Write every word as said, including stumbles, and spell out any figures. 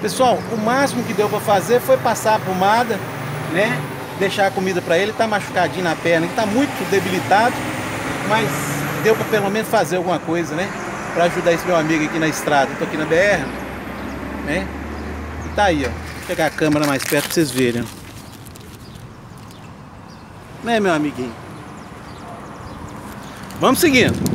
Pessoal, o máximo que deu para fazer foi passar a pomada, né? Deixar a comida para ele. Tá machucadinho na perna, ele tá muito debilitado, mas deu para pelo menos fazer alguma coisa, né? Para ajudar esse meu amigo aqui na estrada. Eu tô aqui na B R, né? E tá aí, ó. Vou pegar a câmera mais perto para vocês verem, ó. Né, meu amiguinho? Vamos seguindo.